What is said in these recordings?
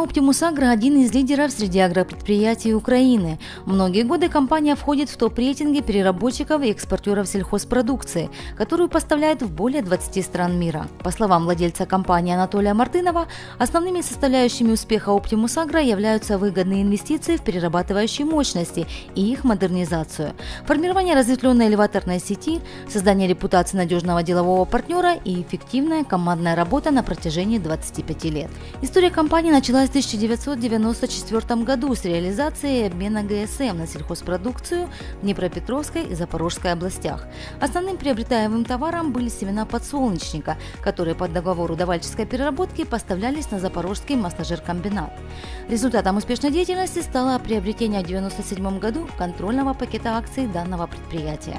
Optimus Agro – один из лидеров среди агропредприятий Украины. Многие годы компания входит в топ-рейтинги переработчиков и экспортеров сельхозпродукции, которую поставляет в более 20 стран мира. По словам владельца компании Анатолия Мартынова, основными составляющими успеха Optimus Agro являются выгодные инвестиции в перерабатывающие мощности и их модернизацию, формирование разветвленной элеваторной сети, создание репутации надежного делового партнера и эффективная командная работа на протяжении 25 лет. История компании началась в 1994 году с реализацией обмена ГСМ на сельхозпродукцию в Днепропетровской и Запорожской областях. Основным приобретаемым товаром были семена подсолнечника, которые по договору давальческой переработки поставлялись на Запорожский масложиркомбинат. Результатом успешной деятельности стало приобретение в 1997 году контрольного пакета акций данного предприятия.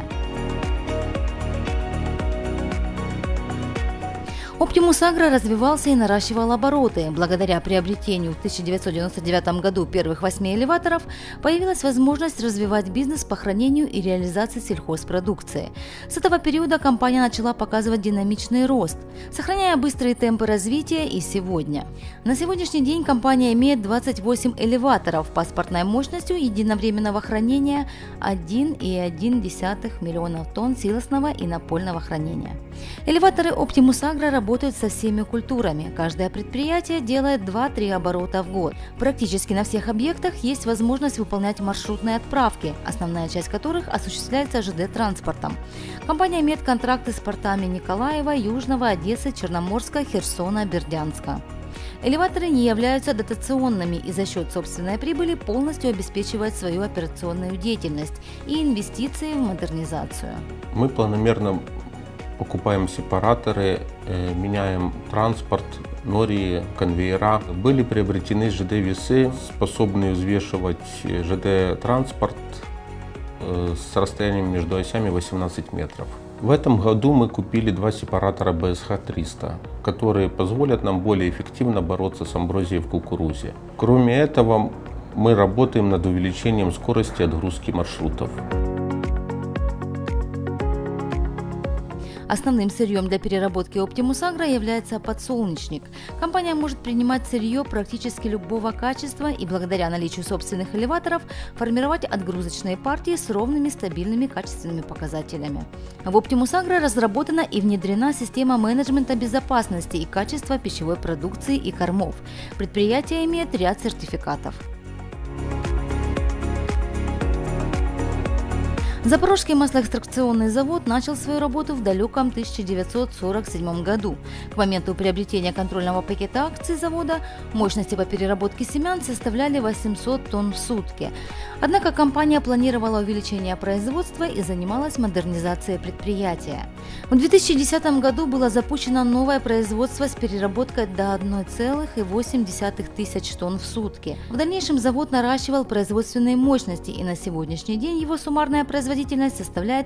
Optimus Agro развивался и наращивал обороты. Благодаря приобретению в 1999 году первых 8 элеваторов появилась возможность развивать бизнес по хранению и реализации сельхозпродукции. С этого периода компания начала показывать динамичный рост, сохраняя быстрые темпы развития и сегодня. На сегодняшний день компания имеет 28 элеваторов паспортной мощностью единовременного хранения 1,1 миллиона тонн силосного и напольного хранения. Элеваторы Optimus Agro работают со всеми культурами. Каждое предприятие делает 2-3 оборота в год. Практически на всех объектах есть возможность выполнять маршрутные отправки, основная часть которых осуществляется ЖД-транспортом. Компания имеет контракты с портами Николаева, Южного, Одессы, Черноморска, Херсона, Бердянска. Элеваторы не являются дотационными и за счет собственной прибыли полностью обеспечивают свою операционную деятельность и инвестиции в модернизацию. Мы планомерно покупаем сепараторы, меняем транспорт, нори, конвейера. Были приобретены ЖД-весы, способные взвешивать ЖД-транспорт с расстоянием между осями 18 метров. В этом году мы купили 2 сепаратора БСХ-300, которые позволят нам более эффективно бороться с амброзией в кукурузе. Кроме этого, мы работаем над увеличением скорости отгрузки маршрутов. Основным сырьем для переработки Optimus Agro является подсолнечник. Компания может принимать сырье практически любого качества и благодаря наличию собственных элеваторов формировать отгрузочные партии с ровными, стабильными качественными показателями. В Optimus Agro разработана и внедрена система менеджмента безопасности и качества пищевой продукции и кормов. Предприятие имеет ряд сертификатов. Запорожский маслоэкстракционный завод начал свою работу в далеком 1947 году. К моменту приобретения контрольного пакета акций завода мощности по переработке семян составляли 800 тонн в сутки. Однако компания планировала увеличение производства и занималась модернизацией предприятия. В 2010 году было запущено новое производство с переработкой до 1,8 тысяч тонн в сутки. В дальнейшем завод наращивал производственные мощности, и на сегодняшний день его суммарная производительность составляет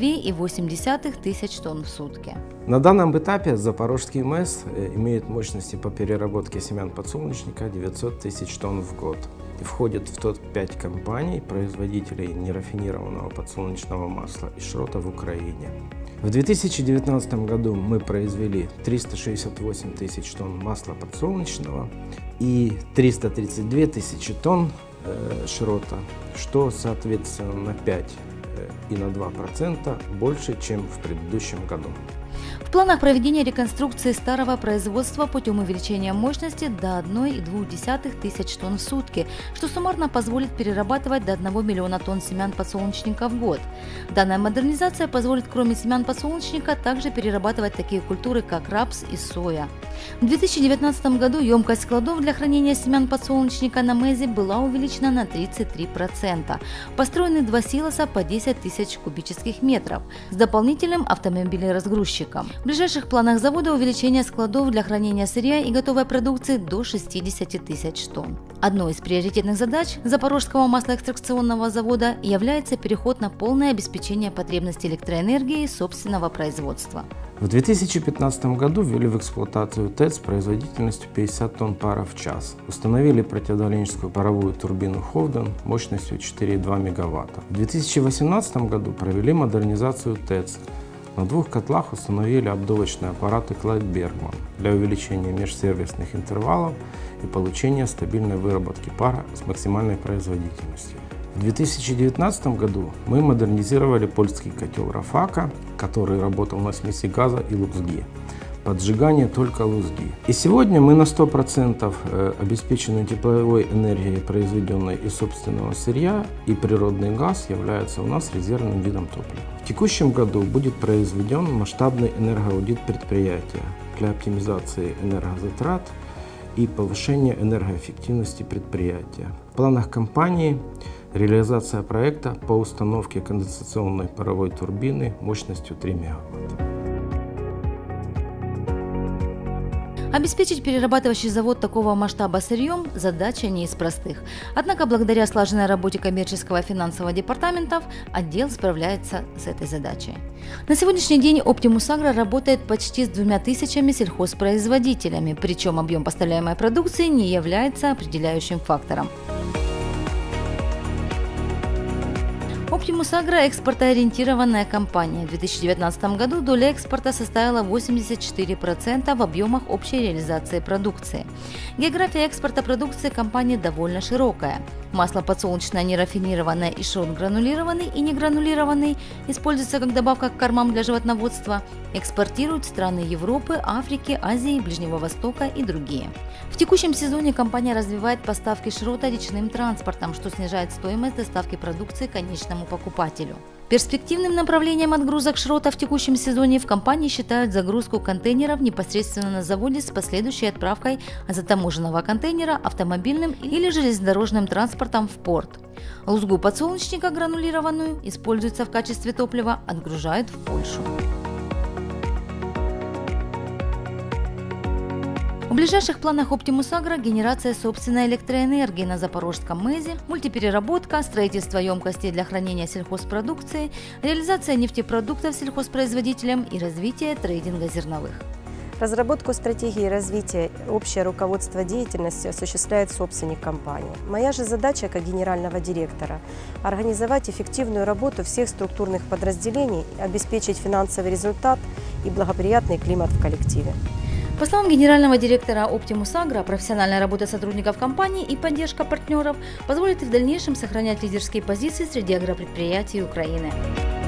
2,8 тысяч тонн в сутки. На данном этапе Запорожский МЭС имеет мощности по переработке семян подсолнечника 900 тысяч тонн в год и входит в топ-5 компаний, производителей нерафинированного подсолнечного масла и шрота в Украине. В 2019 году мы произвели 368 тысяч тонн масла подсолнечного и 332 тысячи тонн шрота, что соответственно на 5 и на 2% больше, чем в предыдущем году. В планах проведения реконструкции старого производства путем увеличения мощности до 1,2 тысяч тонн в сутки, что суммарно позволит перерабатывать до 1 миллиона тонн семян подсолнечника в год. Данная модернизация позволит, кроме семян подсолнечника, также перерабатывать такие культуры, как рапс и соя. В 2019 году емкость складов для хранения семян подсолнечника на МЭЗе была увеличена на 33%. Построены 2 силоса по 10 тысяч кубических метров с дополнительным автомобилеразгрузчиком. В ближайших планах завода увеличение складов для хранения сырья и готовой продукции до 60 тысяч тонн. Одной из приоритетных задач Запорожского маслоэкстракционного завода является переход на полное обеспечение потребностей электроэнергии собственного производства. В 2015 году ввели в эксплуатацию ТЭЦ с производительностью 50 тонн пара в час. Установили противодавленческую паровую турбину Ховден мощностью 4,2 МВт. В 2018 году провели модернизацию ТЭЦ, На 2 котлах установили обдувочные аппараты Clyde Bergman для увеличения межсервисных интервалов и получения стабильной выработки пара с максимальной производительностью. В 2019 году мы модернизировали польский котел Рафака, который работал на смеси газа и лузги. Поджигание только лузги. И сегодня мы на 100% обеспечены тепловой энергией, произведенной из собственного сырья, и природный газ является у нас резервным видом топлива. В текущем году будет произведен масштабный энергоаудит предприятия для оптимизации энергозатрат и повышения энергоэффективности предприятия. В планах компании реализация проекта по установке конденсационной паровой турбины мощностью 3 МВт. Обеспечить перерабатывающий завод такого масштаба сырьем – задача не из простых. Однако, благодаря слаженной работе коммерческого и финансового департаментов, отдел справляется с этой задачей. На сегодняшний день Optimus Agro работает почти с 2000 сельхозпроизводителями, причем объем поставляемой продукции не является определяющим фактором. Optimus Agro – экспортоориентированная компания. В 2019 году доля экспорта составила 84% в объемах общей реализации продукции. География экспорта продукции компании довольно широкая. Масло подсолнечное нерафинированное и шрот гранулированный и негранулированный используется как добавка к кормам для животноводства. Экспортируют в страны Европы, Африки, Азии, Ближнего Востока и другие. В текущем сезоне компания развивает поставки шрота речным транспортом, что снижает стоимость доставки продукции конечному покупателю. Перспективным направлением отгрузок шрота в текущем сезоне в компании считают загрузку контейнеров непосредственно на заводе с последующей отправкой затаможенного контейнера автомобильным или железнодорожным транспортом в порт. Лузгу подсолнечника гранулированную используется в качестве топлива, отгружают в Польшу. В ближайших планах Optimus Agro генерация собственной электроэнергии на Запорожском МЭЗе, мультипереработка, строительство емкостей для хранения сельхозпродукции, реализация нефтепродуктов сельхозпроизводителям и развитие трейдинга зерновых. Разработку стратегии развития общее руководство деятельностью осуществляет собственник компании. Моя же задача как генерального директора – организовать эффективную работу всех структурных подразделений, обеспечить финансовый результат и благоприятный климат в коллективе. По словам генерального директора Optimus Agro, профессиональная работа сотрудников компании и поддержка партнеров позволит и в дальнейшем сохранять лидерские позиции среди агропредприятий Украины.